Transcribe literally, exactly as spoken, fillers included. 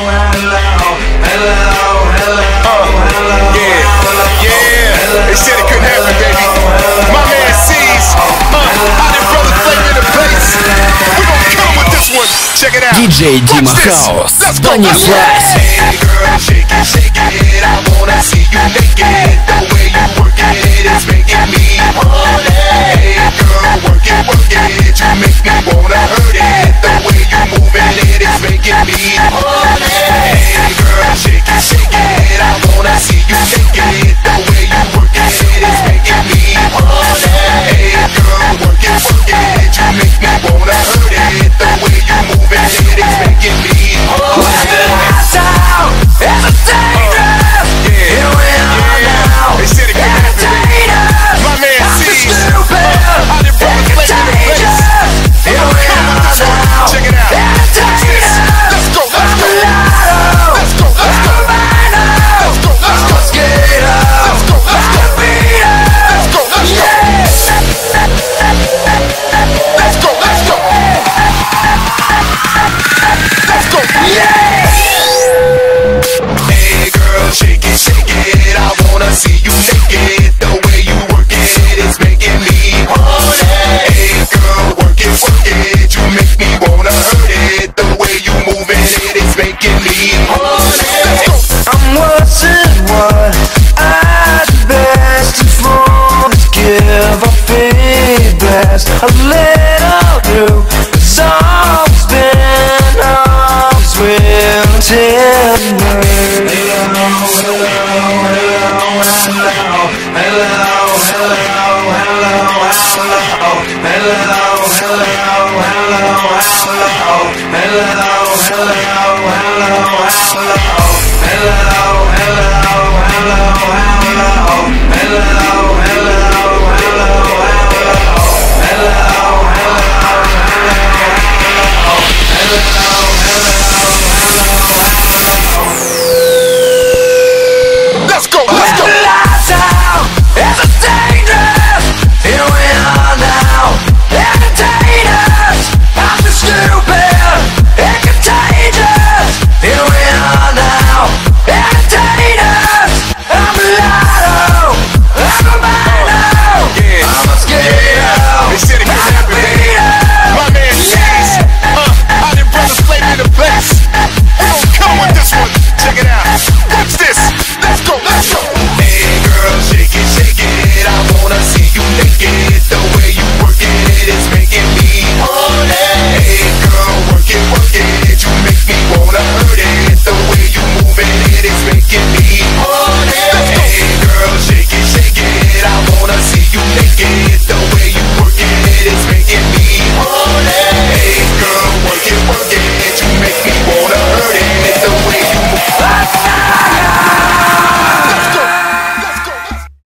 Yeah, yeah, they said it couldn't happen, baby. My man C's, uh, I did brother flavor in the place. We gon' kill him with this one. Check it out. диджей Дима Хаус, Tony Flies. Hey girl, shake it, shake it. I wanna see you naked. The way you work it is making me horny. Hey girl, work it, work it. You make me wanna hurt it. The way you moving it is making me horny. Hey girl, shake it, shake it. I wanna see you naked. The way you work it is making me horny. Hey girl, work it, work it. You make me wanna hurt it. The way you moving it is making me horny. They said it couldn't happen, baby. My man C's, I did brother flavor in the place. We gon' kill him with this one. Check it out. Watch this. Let's go, let's go. Let's go, let's go. Let's go, let's go. Let's go, let's go. Let's go, let's go. Let's go, let's go. Let's go, yeah. Hey girl, shake it, shake it. I wanna see you naked. The way you work it is making me horny. Hey girl, work it, work it. You make me wanna hurt it. The way you moving it is making me horny. Let's go. I'm watching what I do best and for to give a big blast. A little through, it's always been always will tender. Hello,